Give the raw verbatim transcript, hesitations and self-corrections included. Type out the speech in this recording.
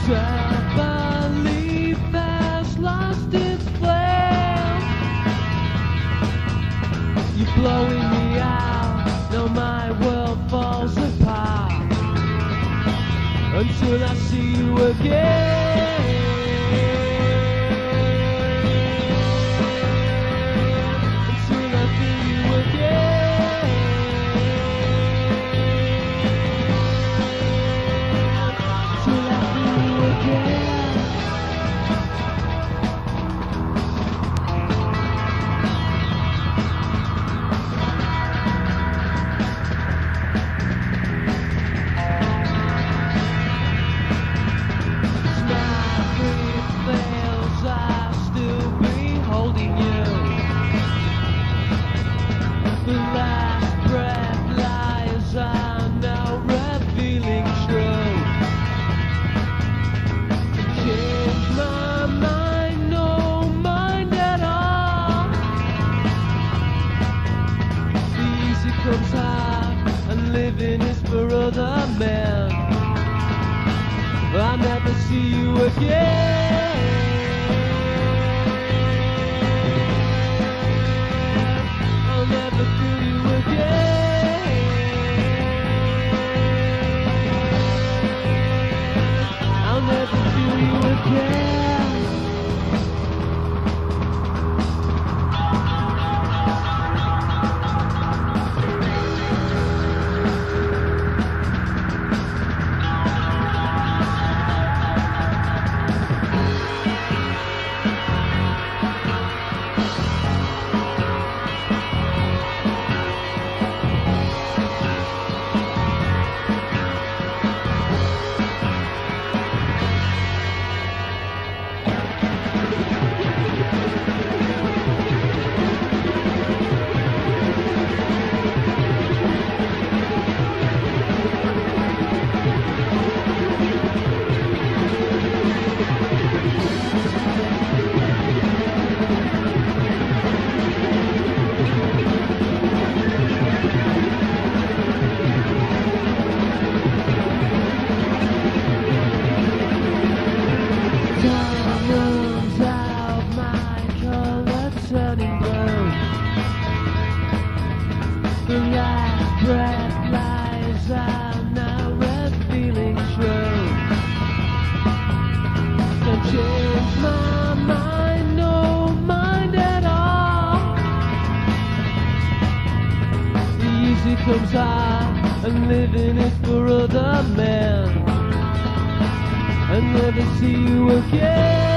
belief has lost its flame. You're blowing me out, now my world falls apart until I see you again. Until I see you again. Until I see you again. Comes hard and living is for other men. I'll never see you again. I'll never feel you again. I'll never feel you again. The last breath lies out now, revealing truth. Don't change my mind, no mind at all. The easy comes hard, and living is for other men. I'll never see you again.